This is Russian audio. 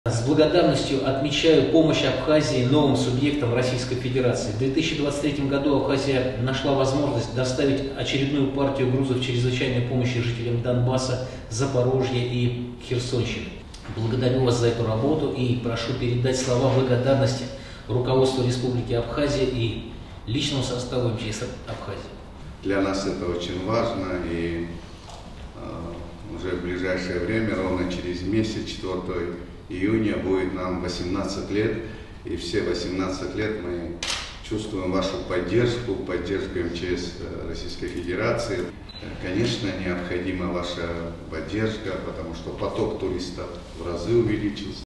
С благодарностью отмечаю помощь Абхазии новым субъектам Российской Федерации. В 2023 году Абхазия нашла возможность доставить очередную партию грузов чрезвычайной помощи жителям Донбасса, Запорожья и Херсонщины. Благодарю вас за эту работу и прошу передать слова благодарности руководству Республики Абхазия и личному составу МЧС Абхазии. Для нас это очень важно, и уже в ближайшее время, ровно через месяц, 4 июня, будет нам 18 лет, и все 18 лет мы чувствуем вашу поддержку МЧС Российской Федерации. Конечно, необходима ваша поддержка, потому что поток туристов в разы увеличился.